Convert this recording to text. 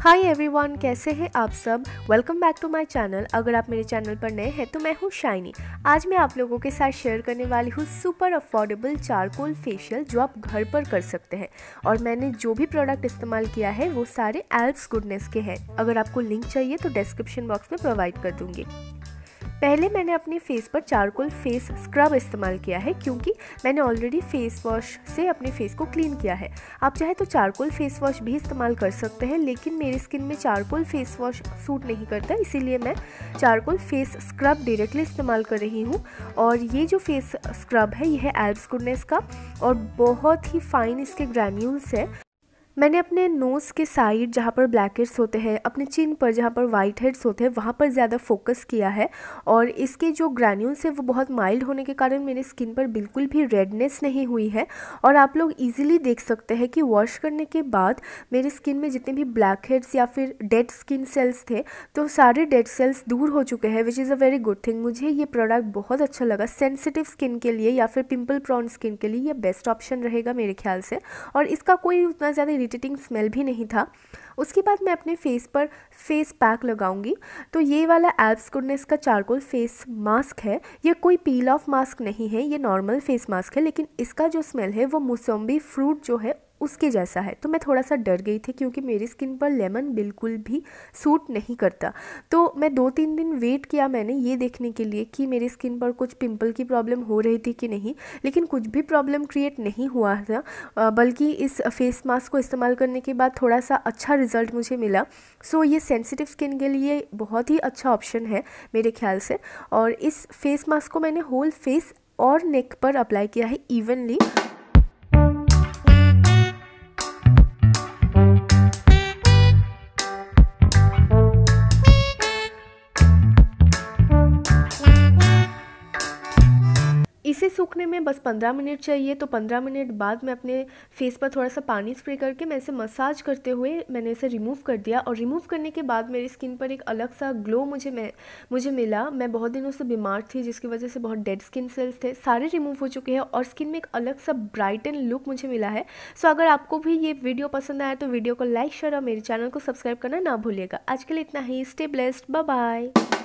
Hi everyone, कैसे हैं आप सब। Welcome back to my channel. अगर आप मेरे चैनल पर नए हैं तो मैं हूँ शाइनी। आज मैं आप लोगों के साथ शेयर करने वाली हूँ सुपर अफोर्डेबल चारकोल फेशियल जो आप घर पर कर सकते हैं। और मैंने जो भी प्रोडक्ट इस्तेमाल किया है वो सारे एल्प्स गुडनेस के हैं। अगर आपको लिंक चाहिए तो डिस्क्रिप्शन बॉक्स में प्रोवाइड कर दूँगी। पहले मैंने अपने फेस पर चारकोल फेस स्क्रब इस्तेमाल किया है क्योंकि मैंने ऑलरेडी फेस वॉश से अपने फेस को क्लीन किया है। आप चाहे तो चारकोल फेस वॉश भी इस्तेमाल कर सकते हैं, लेकिन मेरी स्किन में चारकोल फेस वॉश सूट नहीं करता, इसीलिए मैं चारकोल फेस स्क्रब डायरेक्टली इस्तेमाल कर रही हूँ। और ये जो फेस स्क्रब है ये है एल्प्स गुडनेस का और बहुत ही फाइन इसके ग्रैन्यूल्स है। मैंने अपने नोज़ के साइड जहाँ पर ब्लैक हेड्स होते हैं, अपने चिन पर जहाँ पर वाइट हेड्स होते हैं, वहाँ पर ज़्यादा फोकस किया है। और इसके जो ग्रैन्यूल्स है वो बहुत माइल्ड होने के कारण मेरी स्किन पर बिल्कुल भी रेडनेस नहीं हुई है। और आप लोग इजीली देख सकते हैं कि वॉश करने के बाद मेरी स्किन में जितने भी ब्लैक हेड्स या फिर डेड स्किन सेल्स थे तो सारे डेड सेल्स दूर हो चुके हैं, which is a very good thing. मुझे ये प्रोडक्ट बहुत अच्छा लगा। सेंसिटिव स्किन के लिए या फिर पिंपल प्रॉन स्किन के लिए ये बेस्ट ऑप्शन रहेगा मेरे ख्याल से। और इसका कोई उतना ज़्यादा इरिटेटिंग स्मेल भी नहीं था। उसके बाद मैं अपने फेस पर फेस पैक लगाऊंगी। तो ये वाला एल्प्स गुडनेस का चारकोल फेस मास्क है। ये कोई पील ऑफ मास्क नहीं है, ये नॉर्मल फेस मास्क है, लेकिन इसका जो स्मेल है वो मौसम्बी फ्रूट जो है उसके जैसा है। तो मैं थोड़ा सा डर गई थी क्योंकि मेरी स्किन पर लेमन बिल्कुल भी सूट नहीं करता। तो मैं 2-3 दिन वेट किया मैंने ये देखने के लिए कि मेरी स्किन पर कुछ पिंपल की प्रॉब्लम हो रही थी कि नहीं, लेकिन कुछ भी प्रॉब्लम क्रिएट नहीं हुआ था। बल्कि इस फेस मास्क को इस्तेमाल करने के बाद थोड़ा सा अच्छा रिजल्ट मुझे मिला। सो ये सेंसिटिव स्किन के लिए बहुत ही अच्छा ऑप्शन है मेरे ख्याल से। और इस फेस मास्क को मैंने होल फेस और नेक पर अप्लाई किया है इवनली। इसे सूखने में बस 15 मिनट चाहिए। तो 15 मिनट बाद मैं अपने फेस पर थोड़ा सा पानी स्प्रे करके मैं इसे मसाज करते हुए मैंने इसे रिमूव कर दिया। और रिमूव करने के बाद मेरी स्किन पर एक अलग सा ग्लो मुझे मिला। मैं बहुत दिनों से बीमार थी जिसकी वजह से बहुत डेड स्किन सेल्स थे, सारे रिमूव हो चुके हैं और स्किन में एक अलग सा ब्राइटन लुक मुझे मिला है। सो अगर आपको भी ये वीडियो पसंद आया तो वीडियो को लाइक शेयर और मेरे चैनल को सब्सक्राइब करना ना भूलिएगा। आज के लिए इतना ही। Stay blessed, bye bye.